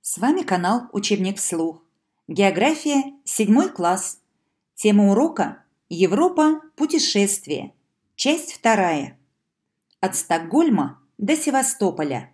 С вами канал «Учебник вслух». География, 7 класс. Тема урока «Европа. Путешествие». Часть 2. От Стокгольма до Севастополя.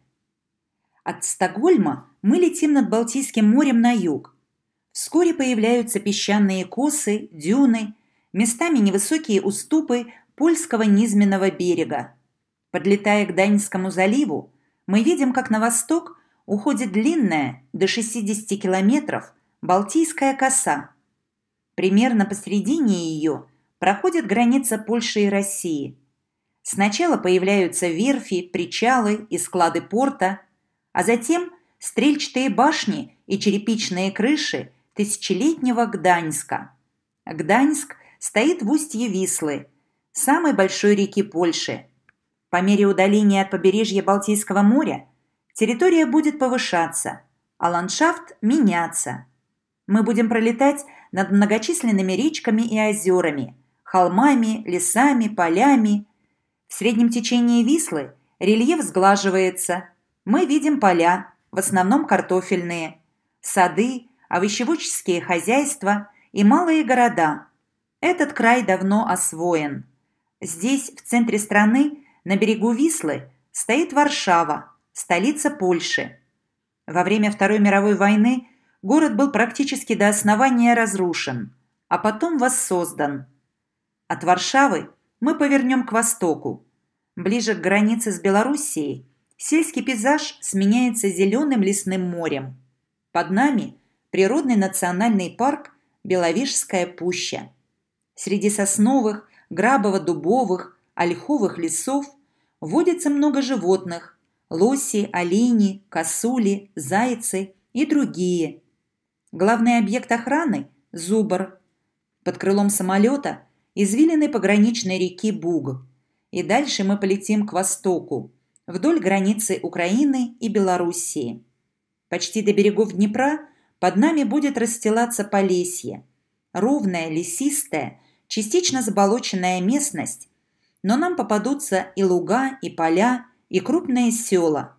От Стокгольма мы летим над Балтийским морем на юг. Вскоре появляются песчаные косы, дюны, местами невысокие уступы польского низменного берега. Подлетая к Даньскому заливу, мы видим, как на восток уходит длинная, до 60 километров, Балтийская коса. Примерно посредине ее проходит граница Польши и России. Сначала появляются верфи, причалы и склады порта, а затем стрельчатые башни и черепичные крыши тысячелетнего Гданьска. Гданьск стоит в устье Вислы, самой большой реки Польши. По мере удаления от побережья Балтийского моря территория будет повышаться, а ландшафт меняться. Мы будем пролетать над многочисленными речками и озерами, холмами, лесами, полями. В среднем течении Вислы рельеф сглаживается. Мы видим поля, в основном картофельные, сады, овощеводческие хозяйства и малые города. Этот край давно освоен. Здесь, в центре страны, на берегу Вислы, стоит Варшава, столица Польши. Во время Второй мировой войны город был практически до основания разрушен, а потом воссоздан. От Варшавы мы повернем к востоку. Ближе к границе с Белоруссией сельский пейзаж сменяется зеленым лесным морем. Под нами природный национальный парк Беловежская пуща. Среди сосновых, грабово-дубовых, ольховых лесов водится много животных: лоси, олени, косули, зайцы и другие. Главный объект охраны – Зубр. Под крылом самолета – извилины пограничной реки Буг. И дальше мы полетим к востоку, вдоль границы Украины и Белоруссии. Почти до берегов Днепра под нами будет расстилаться Полесье. Ровная, лесистая, частично заболоченная местность, но нам попадутся и луга, и поля, и крупные села.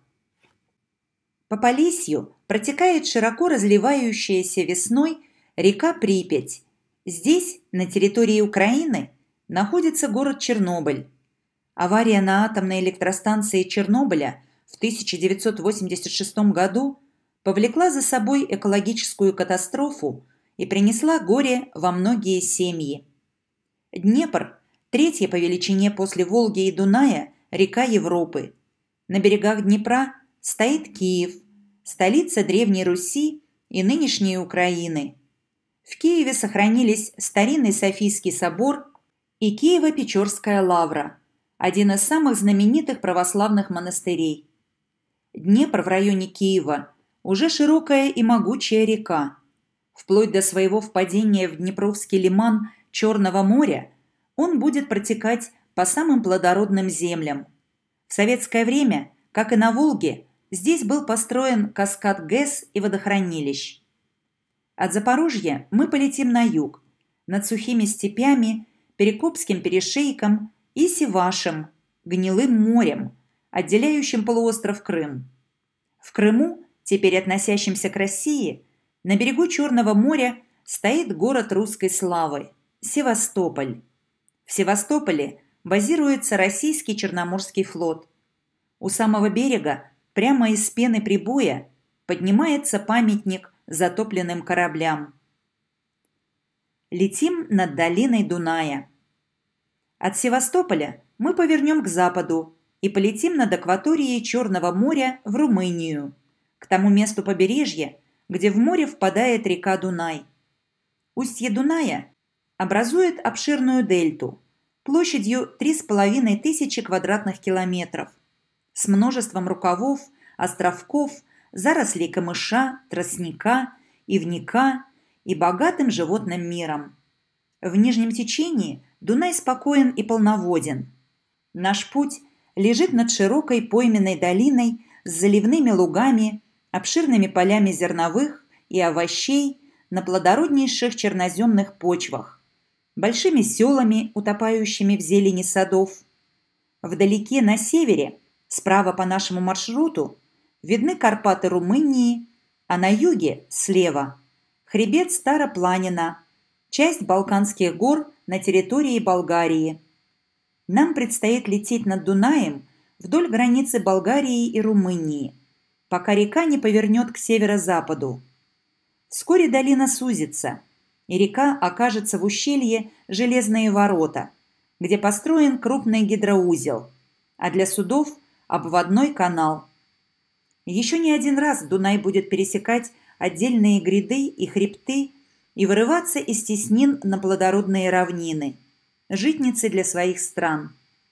По Полесью протекает широко разливающаяся весной река Припять. Здесь, на территории Украины, находится город Чернобыль. Авария на атомной электростанции Чернобыля в 1986 году повлекла за собой экологическую катастрофу и принесла горе во многие семьи. Днепр – третья по величине после Волги и Дуная река Европы. На берегах Днепра стоит Киев, столица Древней Руси и нынешней Украины. В Киеве сохранились старинный Софийский собор и Киево-Печорская лавра, один из самых знаменитых православных монастырей. Днепр в районе Киева уже широкая и могучая река. Вплоть до своего впадения в Днепровский лиман Черного моря он будет протекать по самым плодородным землям. В советское время, как и на Волге, здесь был построен каскад ГЭС и водохранилищ. От Запорожья мы полетим на юг, над сухими степями, Перекопским перешейком и Севашем, Гнилым морем, отделяющим полуостров Крым. В Крыму, теперь относящемся к России, на берегу Черного моря стоит город русской славы – Севастополь. В Севастополе базируется российский Черноморский флот. У самого берега, прямо из пены прибоя, поднимается памятник затопленным кораблям. Летим над долиной Дуная. От Севастополя мы повернем к западу и полетим над акваторией Черного моря в Румынию, к тому месту побережья, где в море впадает река Дунай. Устье Дуная образует обширную дельту площадью 3500 квадратных километров с множеством рукавов, островков, зарослей камыша, тростника, ивника и богатым животным миром. В нижнем течении Дунай спокоен и полноводен. Наш путь лежит над широкой пойменной долиной с заливными лугами, обширными полями зерновых и овощей на плодороднейших черноземных почвах, большими селами, утопающими в зелени садов. Вдалеке на севере, справа по нашему маршруту, видны Карпаты Румынии, А на юге, слева, хребет Старопланина, часть Балканских гор на территории Болгарии. Нам предстоит лететь над Дунаем вдоль границы Болгарии и Румынии, пока река не повернет к северо-западу. Вскоре долина сузится, и река окажется в ущелье Железные ворота, где построен крупный гидроузел, а для судов – обводной канал. Еще не один раз Дунай будет пересекать отдельные гряды и хребты и вырываться из теснин на плодородные равнины, житницы для своих стран.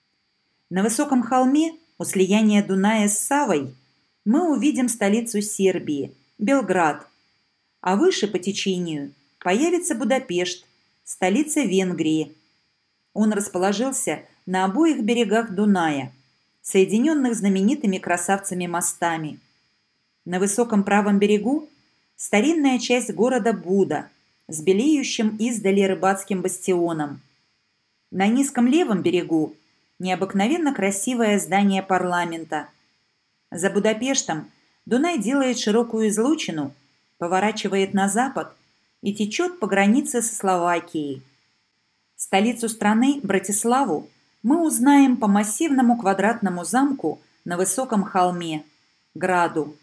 На высоком холме, у слияния Дуная с Савой, мы увидим столицу Сербии – Белград, а выше по течению появится Будапешт, столица Венгрии. Он расположился на обоих берегах Дуная, соединенных знаменитыми красавцами-мостами. На высоком правом берегу старинная часть города Буда с белеющим издали рыбацким бастионом. На низком левом берегу необыкновенно красивое здание парламента. За Будапештом Дунай делает широкую излучину, поворачивает на запад и течет по границе со Словакией. Столицу страны, Братиславу, мы узнаем по массивному квадратному замку на высоком холме – Граду.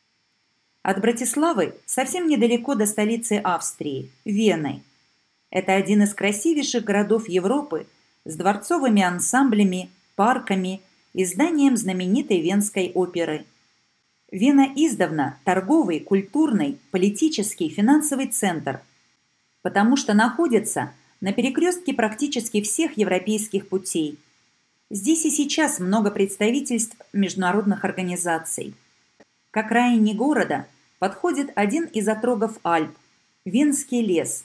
От Братиславы совсем недалеко до столицы Австрии – Вены. Это один из красивейших городов Европы с дворцовыми ансамблями, парками и зданием знаменитой Венской оперы. Вена издавна торговый, культурный, политический, финансовый центр, потому что находится на перекрестке практически всех европейских путей. Здесь и сейчас много представительств международных организаций. К окраине города подходит один из отрогов Альп – Венский лес.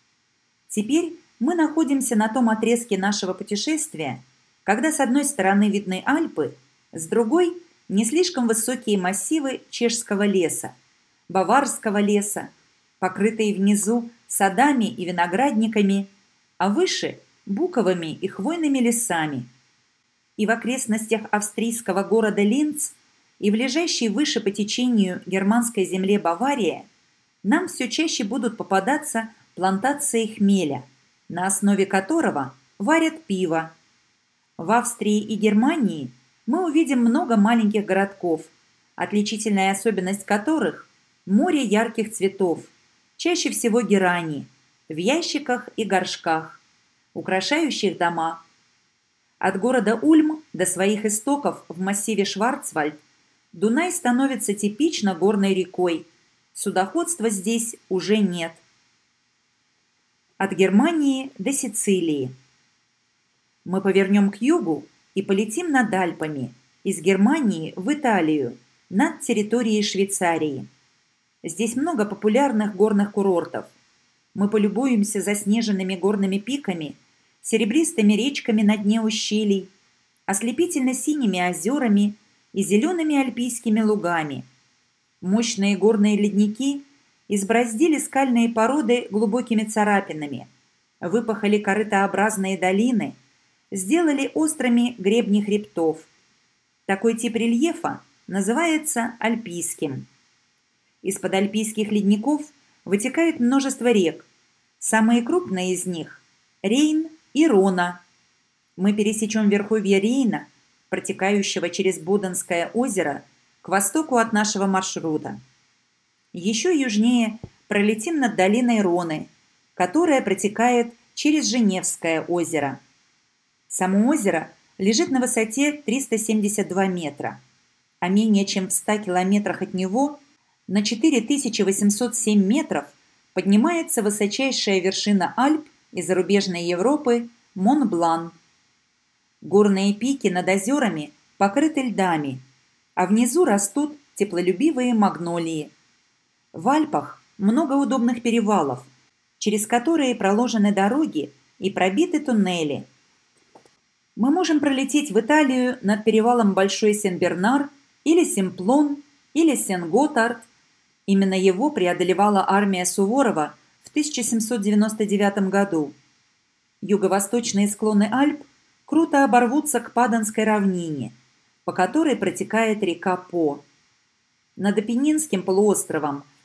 Теперь мы находимся на том отрезке нашего путешествия, когда с одной стороны видны Альпы, с другой – не слишком высокие массивы чешского леса, баварского леса, покрытые внизу садами и виноградниками, а выше – буковыми и хвойными лесами. И в окрестностях австрийского города Линц и в лежащей выше по течению германской земле Бавария нам все чаще будут попадаться плантации хмеля, на основе которого варят пиво. В Австрии и Германии мы увидим много маленьких городков, отличительная особенность которых – море ярких цветов, чаще всего герани, в ящиках и горшках, украшающих дома. От города Ульм до своих истоков в массиве Шварцвальд Дунай становится типично горной рекой, судоходства здесь уже нет. От Германии до Сицилии. Мы повернем к югу и полетим над Альпами, из Германии в Италию, над территорией Швейцарии. Здесь много популярных горных курортов. Мы полюбуемся заснеженными горными пиками, серебристыми речками на дне ущелий, ослепительно-синими озерами и зелеными альпийскими лугами. Мощные горные ледники избороздили скальные породы глубокими царапинами, выпахали корытообразные долины, сделали острыми гребни хребтов. Такой тип рельефа называется альпийским. Из-под альпийских ледников вытекает множество рек. Самые крупные из них – Рейн и Рона. Мы пересечем верховье Рейна, протекающего через Боденское озеро, к востоку от нашего маршрута. Еще южнее пролетим над долиной Роны, которая протекает через Женевское озеро. Само озеро лежит на высоте 372 метра, а менее чем в 100 километрах от него, на 4807 метров, поднимается высочайшая вершина Альп и зарубежной Европы – Монблан. Горные пики над озерами покрыты льдами, а внизу растут теплолюбивые магнолии. В Альпах много удобных перевалов, через которые проложены дороги и пробиты туннели. Мы можем пролететь в Италию над перевалом Большой Сен-Бернар или Симплон или Сен-Готард. Именно его преодолевала армия Суворова в 1799 году. Юго-восточные склоны Альп круто оборвутся к Паданской равнине, по которой протекает река По. Над Апеннинским полуостровом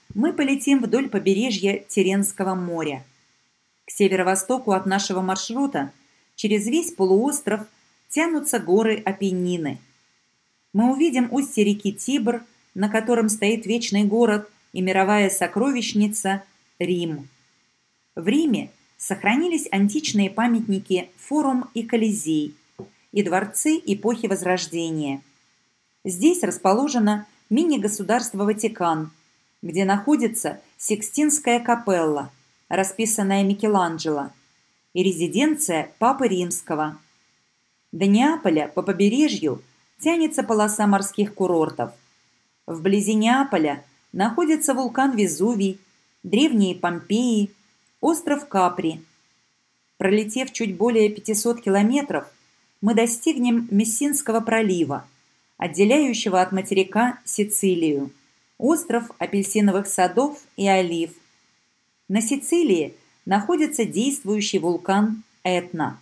Мы полетим вдоль побережья Тиренского моря. К северо-востоку от нашего маршрута через весь полуостров тянутся горы Апеннины. Мы увидим устье реки Тибр, на котором стоит вечный город и мировая сокровищница Рим. В Риме сохранились античные памятники Форум и Колизей и дворцы эпохи Возрождения. Здесь расположено мини-государство Ватикан, где находится Сикстинская капелла, расписанная Микеланджело, и резиденция Папы Римского. До Неаполя по побережью тянется полоса морских курортов. Вблизи Неаполя находится вулкан Везувий, древние Помпеи, остров Капри. Пролетев чуть более 500 километров, мы достигнем Мессинского пролива, отделяющего от материка Сицилию, остров апельсиновых садов и олив. На Сицилии находится действующий вулкан Этна.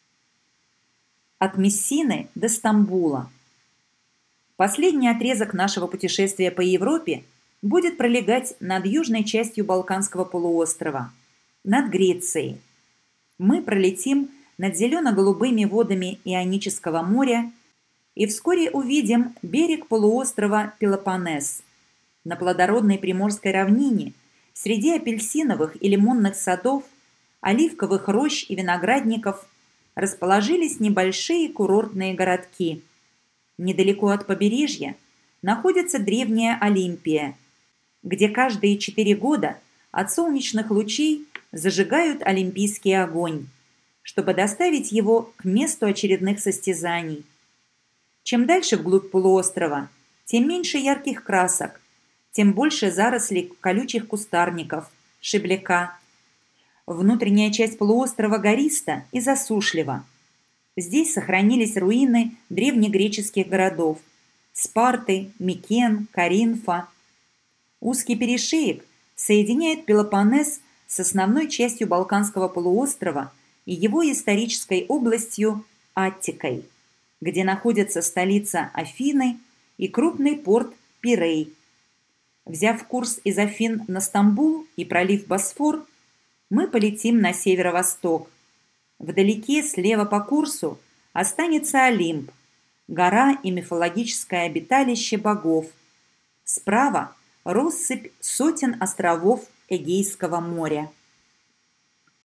От Мессины до Стамбула. Последний отрезок нашего путешествия по Европе будет пролегать над южной частью Балканского полуострова, над Грецией. Мы пролетим над зелено-голубыми водами Ионического моря и вскоре увидим берег полуострова Пелопоннес. На плодородной Приморской равнине, среди апельсиновых и лимонных садов, оливковых рощ и виноградников расположились небольшие курортные городки. Недалеко от побережья находится древняя Олимпия, где каждые 4 года от солнечных лучей зажигают олимпийский огонь, чтобы доставить его к месту очередных состязаний. Чем дальше вглубь полуострова, тем меньше ярких красок, тем больше зарослей колючих кустарников, шибляка. Внутренняя часть полуострова гориста и засушлива. Здесь сохранились руины древнегреческих городов – Спарты, Микен, Коринфа. Узкий перешеек соединяет Пелопоннес с основной частью Балканского полуострова и его исторической областью Аттикой, где находится столица Афины и крупный порт Пирей. Взяв курс из Афин на Стамбул и пролив Босфор, мы полетим на северо-восток. Вдалеке, слева по курсу, останется Олимп, гора и мифологическое обиталище богов. Справа – россыпь сотен островов Эгейского моря.